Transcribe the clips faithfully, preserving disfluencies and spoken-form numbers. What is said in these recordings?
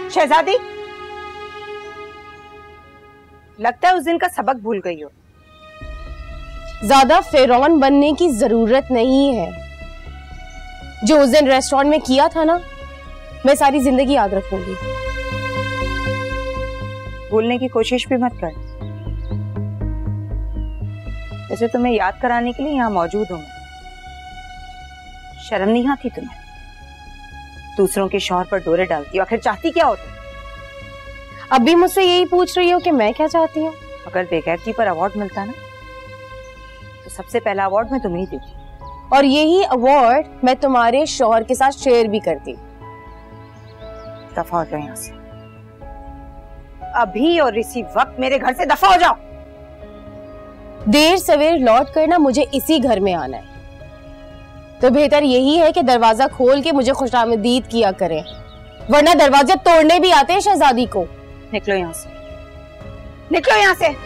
शहजादी, लगता है उस दिन का सबक भूल गई हो। ज्यादा फिरौन बनने की जरूरत नहीं है। जो उस दिन रेस्टोरेंट में किया था ना, मैं सारी जिंदगी याद रखूंगी। भूलने की कोशिश भी मत कर। जैसे तुम्हें याद कराने के लिए यहाँ मौजूद हूं। शर्म नहीं आती तुम्हें? दूसरों के शौहर पर डोरे डालती हो। आखिर चाहती क्या हो तुम? अब भी मुझसे यही पूछ रही हो कि मैं क्या चाहती हूँ? अगर बेगैरती पर अवार्ड मिलता ना, तो सबसे पहला अवार्ड मैं तुम्हें ही देती। और यही अवार्ड मैं तुम्हारे शौहर के साथ शेयर भी करती। दफा हो जाओ यहाँ से अभी, और इसी वक्त मेरे घर से दफा हो जाओ। देर सवेर लौट कर ना मुझे इसी घर में आना है, तो बेहतर यही है कि दरवाजा खोल के मुझे खुशामदीद किया करें, वरना दरवाजे तोड़ने भी आते हैं शहजादी को। निकलो यहाँ से, निकलो यहाँ से।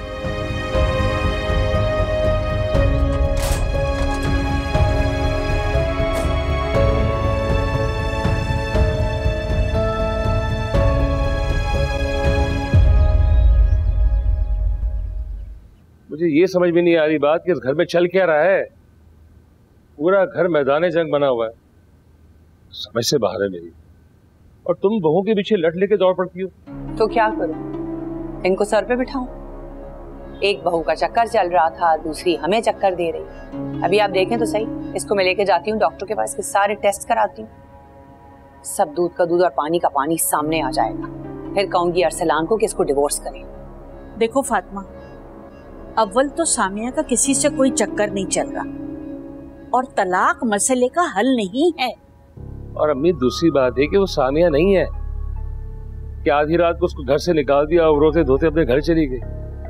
मुझे ये समझ में नहीं आ रही बात कि इस घर में चल क्या रहा है। पूरा घर मैदान जंग बना हुआ है, समझ से बाहर है मेरी। और तुम बहू के पीछे लट लेके दौड़ पड़ती हो। तो क्या करूं? इनको सर पे बिठाऊं? एक बहू का चक्कर चल रहा था, दूसरी हमें चक्कर दे रही। अभी आप देखें तो सही, इसको मैं लेके जाती हूँ डॉक्टर के पास, इसके सारे टेस्ट कराती हूँ। सब दूध का दूध और पानी का पानी सामने आ जाएगा। फिर कहूंगी अरसलान को कि इसको डिवोर्स करें। देखो फातिमा, अव्वल तो सामिया का किसी से कोई चक्कर नहीं चल रहा, और तलाक मसले का हल नहीं है। और अम्मी दूसरी बात है कि वो सामिया नहीं है कि आधी रात को उसको घर से निकाल दिया और रोते धोते अपने घर चली गई।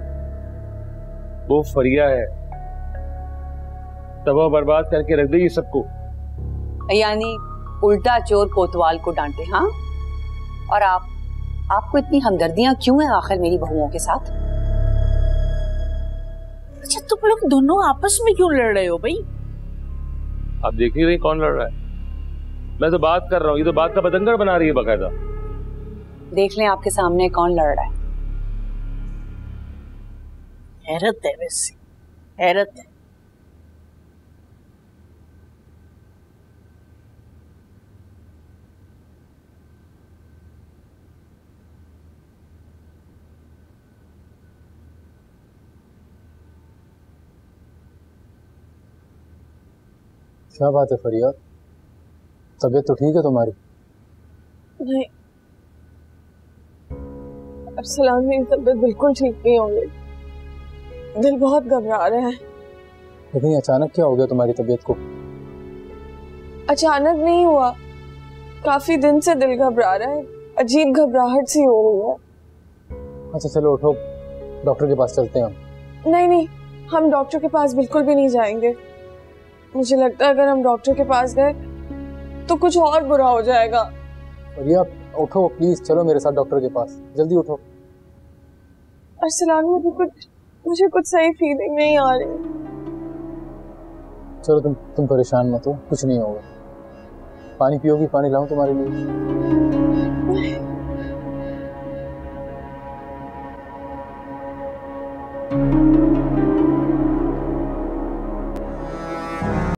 वो फरिया है, तबाह बर्बाद करके रख देगी सबको। यानी उल्टा चोर कोतवाल को डांटे। हाँ, और आप आपको इतनी हमदर्दियां क्यों हैं आखिर मेरी बहुओं के साथ? अच्छा, तुम लोग दोनों आपस में क्यों लड़ रहे हो भाई? आप देख ही रही कौन लड़ रहा है। मैं तो बात कर रहा हूँ, ये तो बात का बतंगड़ बना रही है बकायदा। देख लें आपके सामने कौन लड़ रहा है। हैरत है, वैसे हैरत है। क्या बात है फरिया, तबीयत तो ठीक है तुम्हारी? नहीं अरसलान, मेरी तबीयत बिल्कुल ठीक नहीं हो गई। दिल बहुत घबरा रहा है। लेकिन अचानक क्या हो गया तुम्हारी तबीयत को? अचानक नहीं हुआ, काफी दिन से दिल घबरा रहा है, अजीब घबराहट सी हो रही है। अच्छा चलो उठो, डॉक्टर के पास चलते हैं हम। नहीं नहीं, हम डॉक्टर के पास बिल्कुल भी नहीं जाएंगे। मुझे लगता है अगर हम डॉक्टर के पास गए तो कुछ और बुरा हो जाएगा। फरिया उठो प्लीज, चलो मेरे साथ डॉक्टर के पास, जल्दी उठो। अरसलान, मुझे कुछ मुझे कुछ सही फीलिंग नहीं आ रही। चलो तुम तुम परेशान मत हो, कुछ नहीं होगा। पानी पियोगी? पानी लाऊं तुम्हारे लिए?